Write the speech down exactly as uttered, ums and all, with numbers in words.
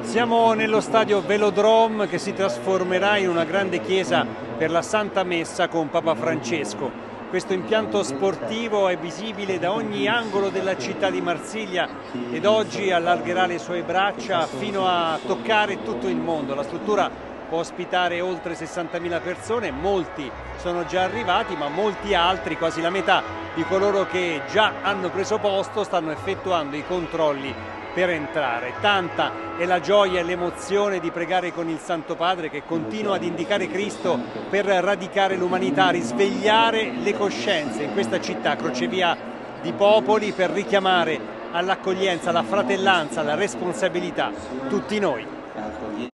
Siamo nello stadio Velodrome che si trasformerà in una grande chiesa per la Santa Messa con Papa Francesco. Questo impianto sportivo è visibile da ogni angolo della città di Marsiglia ed oggi allargherà le sue braccia fino a toccare tutto il mondo. La struttura può ospitare oltre sessantamila persone, molti sono già arrivati, ma molti altri, quasi la metà di coloro che già hanno preso posto, stanno effettuando i controlli per entrare. Tanta è la gioia e l'emozione di pregare con il Santo Padre, che continua ad indicare Cristo per radicare l'umanità, risvegliare le coscienze in questa città, crocevia di popoli, per richiamare all'accoglienza, alla fratellanza, alla responsabilità tutti noi.